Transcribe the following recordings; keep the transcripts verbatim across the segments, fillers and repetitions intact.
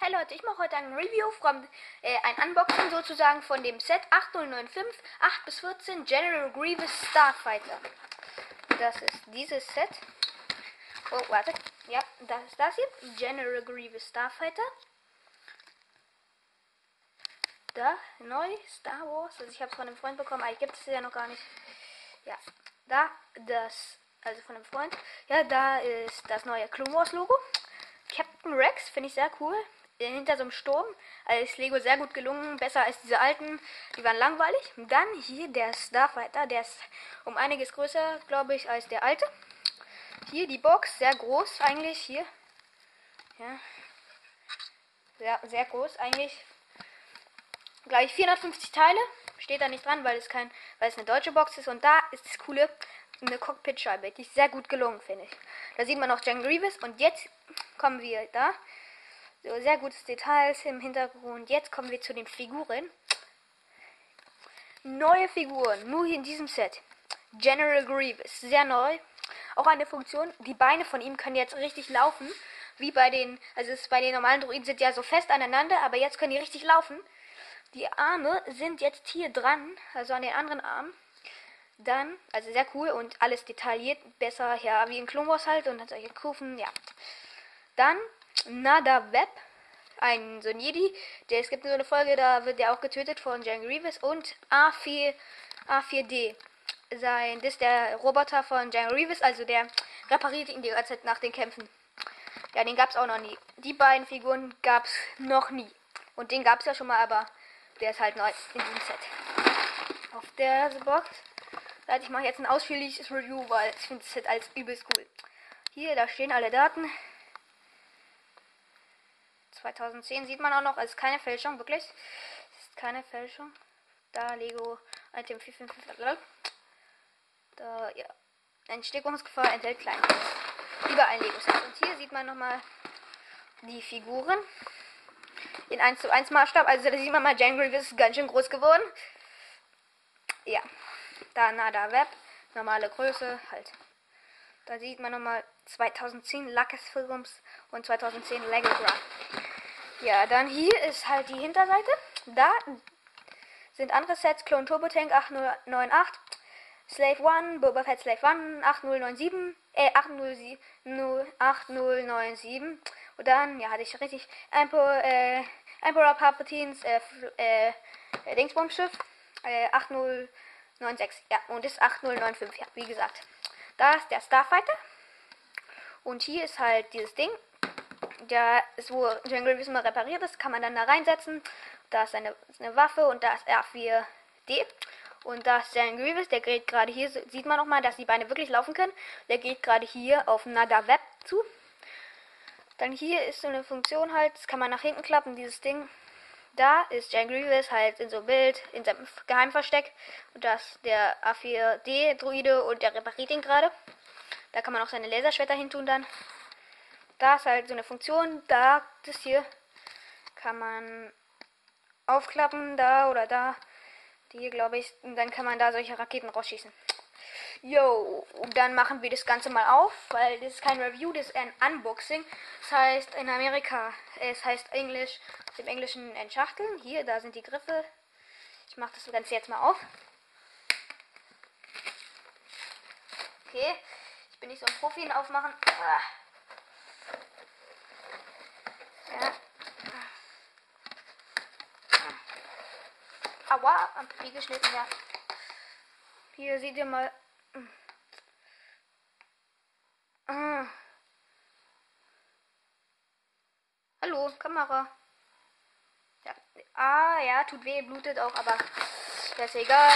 Hi Leute, ich mache heute ein Review von, äh, ein Unboxing sozusagen von dem Set acht null neun fünf acht bis vierzehn General Grievous Starfighter. Das ist dieses Set. Oh, warte. Ja, das ist das hier. General Grievous Starfighter. Da, neu, Star Wars. Also ich habe es von einem Freund bekommen, eigentlich gibt es ja noch gar nicht. Ja, da, das, also von einem Freund. Ja, da ist das neue Clone Wars Logo. Captain Rex, finde ich sehr cool. Hinter so einem Sturm. Also ist Lego sehr gut gelungen. Besser als diese alten. Die waren langweilig. Und dann hier der Starfighter. Der ist um einiges größer, glaube ich, als der alte. Hier die Box. Sehr groß eigentlich. Hier. Ja. Sehr, sehr groß eigentlich. Gleich vierhundertfünfzig Teile. Steht da nicht dran, weil es kein, weil es eine deutsche Box ist. Und da ist das Coole. Eine Cockpit-Scheibe. Die ist sehr gut gelungen, finde ich. Da sieht man noch General Grievous. Und jetzt kommen wir da. So, sehr gutes Details im Hintergrund. Jetzt kommen wir zu den Figuren. Neue Figuren, nur hier in diesem Set. General Grievous, sehr neu. Auch eine Funktion, die Beine von ihm können jetzt richtig laufen. Wie bei den, also es bei den normalen Droiden sind ja so fest aneinander, aber jetzt können die richtig laufen. Die Arme sind jetzt hier dran, also an den anderen Armen. Dann, also sehr cool und alles detailliert, besser, ja, wie in Clone Wars halt und hat solche Kurven, ja. Dann Nadaveb, ein so ein Jedi, der, es gibt so eine Folge, da wird der auch getötet von General Grievous und A vier, A vier D, sein, das ist der Roboter von General Grievous, also der repariert ihn die ganze Zeit nach den Kämpfen. Ja, den gab es auch noch nie. Die beiden Figuren gab es noch nie. Und den gab es ja schon mal, aber der ist halt neu in diesem Set. Auf der Box, ich mache jetzt ein ausführliches Review, weil ich finde das Set als übelst cool. Hier, da stehen alle Daten. zweitausendzehn sieht man auch noch, es ist keine Fälschung, wirklich. Es ist keine Fälschung. Da Lego Item vier fünf fünf. Da, ja. Entstickungsgefahr enthält Kleingeld. Überall Lego-Set. Und hier sieht man nochmal die Figuren. In eins zu eins Maßstab. Also da sieht man mal, General Grievous ist ganz schön groß geworden. Ja. Da Nadaveb. Normale Größe halt. Da sieht man nochmal zweitausendzehn Lucasfilms und zweitausendzehn Lego Graph. Ja, dann hier ist halt die Hinterseite. Da sind andere Sets. Clone Turbo Tank acht null neun acht, Slave One, Boba Fett Slave One, acht null neun sieben, äh, acht null neun sieben. Und dann, ja, hatte ich richtig, Emperor, äh, Emperor Palpatines, äh, äh, Dingsbomb-Schiff, äh, acht null neun sechs, ja, und das ist acht null neun fünf, ja, wie gesagt. Da ist der Starfighter. Und hier ist halt dieses Ding. Da ist, wo General Grievous mal repariert ist, kann man dann da reinsetzen. Da ist eine, eine Waffe und da ist R vier D. Und da ist General Grievous, der geht gerade hier, sieht man nochmal, dass die Beine wirklich laufen können. Der geht gerade hier auf Nadaveb zu. Dann hier ist so eine Funktion halt, das kann man nach hinten klappen, dieses Ding. Da ist General Grievous halt in so einem Bild, in seinem Geheimversteck. Und das ist der A vier D Droide und der repariert ihn gerade. Da kann man auch seine Laserschwerter hin tun dann. Da ist halt so eine Funktion, da, das hier, kann man aufklappen, da oder da. Die hier, glaube ich, und dann kann man da solche Raketen rausschießen. Jo, und dann machen wir das Ganze mal auf, weil das ist kein Review, das ist ein Unboxing. Das heißt in Amerika, es heißt Englisch, im Englischen entschachteln. Hier, da sind die Griffe. Ich mache das Ganze jetzt mal auf. Okay, ich bin nicht so ein Profi in Aufmachen. Ja. Aua, am Pipi geschnitten, ja. Hier seht ihr mal. Ah. Hallo, Kamera. Ja. Ah, ja, tut weh, blutet auch, aber das ist egal.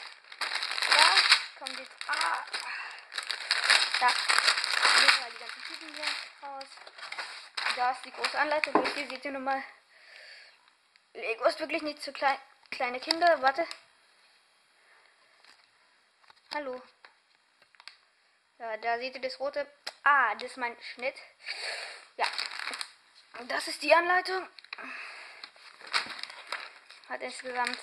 Da kommt jetzt. Ah. Da. Nehmen wir die ganzen Typen hier raus. Da ist die große Anleitung. Hier seht ihr nochmal. Lego ist wirklich nicht zu klein. Kleine Kinder, warte. Hallo. Ja, da seht ihr das rote. Ah, das ist mein Schnitt. Ja. Und das ist die Anleitung. Hat insgesamt,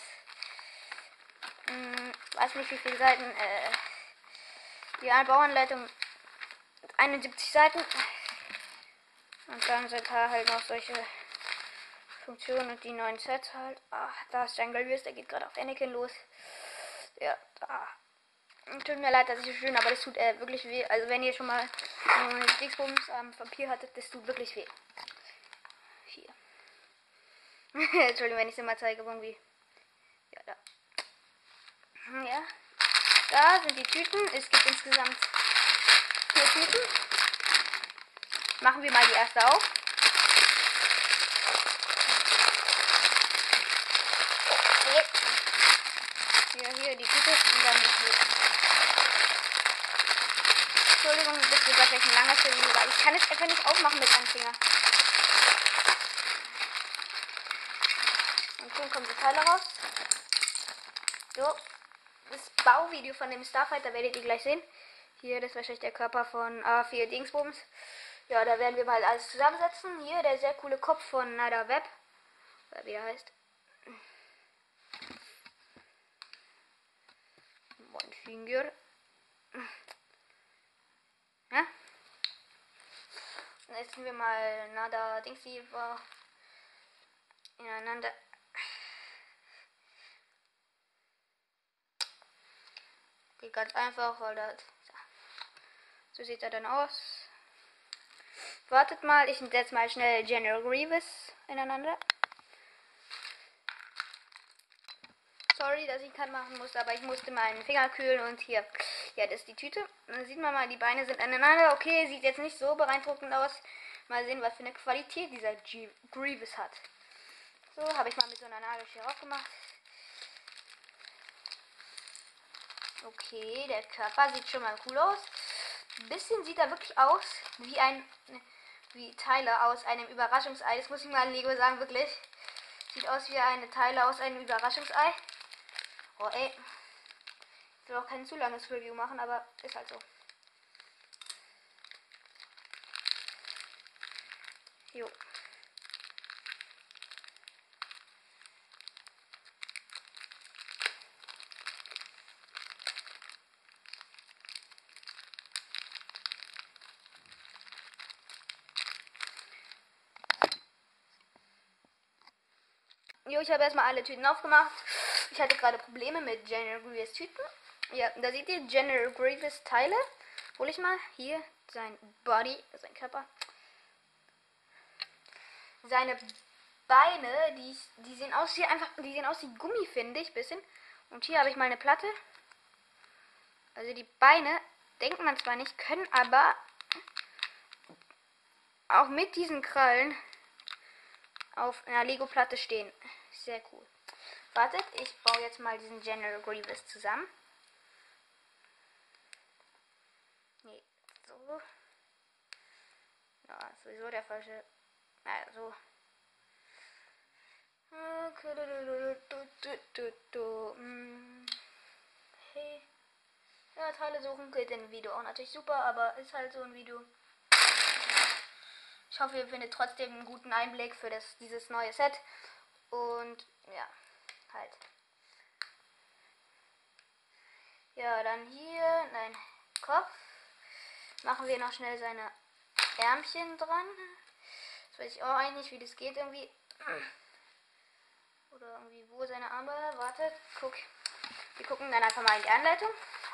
mh, weiß nicht wie viele Seiten. Äh, die Bauanleitung einundsiebzig Seiten. Und dann sind da halt noch solche Funktion und die neuen Sets halt. Ah, da ist Jungle Wars, der geht gerade auf Anakin los. Ja, da. Tut mir leid, das ist schön, aber das tut äh, wirklich weh. Also wenn ihr schon mal äh, Dingsbums am ähm, Vampir hattet, das tut wirklich weh. Hier. Entschuldigung, wenn ich es immer zeige, irgendwie. Ja, da. Ja. Da sind die Tüten. Es gibt insgesamt vier Tüten. Machen wir mal die erste auf. Okay. Hier, hier, die Tüte. Und dann die Entschuldigung, das wird vielleicht ein langer Film, weil ich kann es einfach nicht aufmachen mit einem Finger. Und schon kommen die Teile raus. So. Das Bauvideo von dem Starfighter werdet ihr gleich sehen. Hier, das ist wahrscheinlich der Körper von A vier Dingsbums. Ja, da werden wir mal alles zusammensetzen. Hier, der sehr coole Kopf von Nada Web. Wie er heißt. Mein Finger. Ja? Dann setzen wir mal Nada Dingsy ineinander. Geht ganz einfach, weil das. So sieht er dann aus. Wartet mal, ich setze mal schnell General Grievous ineinander. Sorry, dass ich keinen machen musste, aber ich musste meinen Finger kühlen und hier. Ja, das ist die Tüte. Dann sieht man mal, die Beine sind aneinander. Okay, sieht jetzt nicht so beeindruckend aus. Mal sehen, was für eine Qualität dieser G Grievous hat. So, habe ich mal mit so einer Nagelschere aufgemacht. Okay, der Körper sieht schon mal cool aus. Ein bisschen sieht er wirklich aus wie ein, wie Teile aus einem Überraschungsei. Das muss ich mal Lego sagen, wirklich. Sieht aus wie eine Teile aus einem Überraschungsei. Oh ey. Ich will auch kein zu langes Review machen, aber ist halt so. Jo. Jo, ich habe erstmal alle Tüten aufgemacht. Ich hatte gerade Probleme mit General Grievous Tüten. Ja, da seht ihr General Grievous Teile. Hol ich mal. Hier sein Body, sein Körper. Seine Beine, die, die sehen aus wie einfach, die sehen aus wie Gummi, finde ich, bisschen. Und hier habe ich mal eine Platte. Also die Beine, denkt man zwar nicht, können aber auch mit diesen Krallen auf einer Lego-Platte stehen. Sehr cool. Wartet, ich baue jetzt mal diesen General Grievous zusammen. Nee, so. Ja, sowieso der falsche. Naja, so. Hey. Ja, Teile suchen geht in dem Video auch natürlich super, aber ist halt so ein Video. Ich hoffe, ihr findet trotzdem einen guten Einblick für das, dieses neue Set. Und ja, halt. Ja, dann hier, nein, Kopf. Machen wir noch schnell seine Ärmchen dran. Das weiß ich auch eigentlich, wie das geht irgendwie. Oder irgendwie, wo seine Arme. Wartet, guck. Wir gucken dann einfach mal in die Anleitung.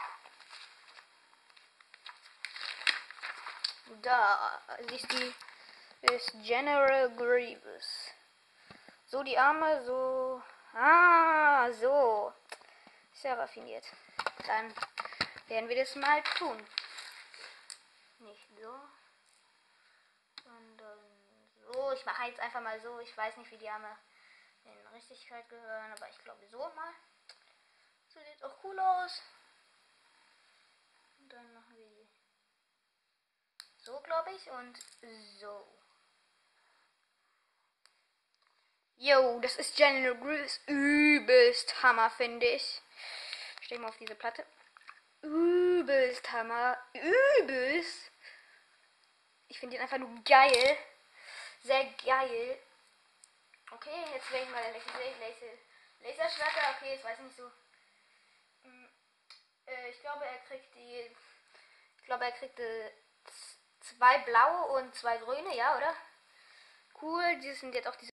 Da ist die ist General Grievous. So die Arme, so. Ah, so. Sehr raffiniert. Dann werden wir das mal tun. Nicht so. Sondern so. Ich mache jetzt einfach mal so. Ich weiß nicht, wie die Arme in Richtigkeit gehören, aber ich glaube so mal. So sieht auch cool aus. Und dann machen wir die so, glaube ich, und so. Yo, das ist General Grievous. Übelst Hammer, finde ich. Stehen wir auf diese Platte. Übelst Hammer. Übelst. Ich finde ihn einfach nur geil. Sehr geil. Okay, jetzt werde ich mal den Laser, Laserschwerter. Okay, jetzt weiß ich nicht so. Äh, ich glaube, er kriegt die. Ich glaube, er kriegt die zwei blaue und zwei grüne, ja, oder? Cool, die sind jetzt auch diese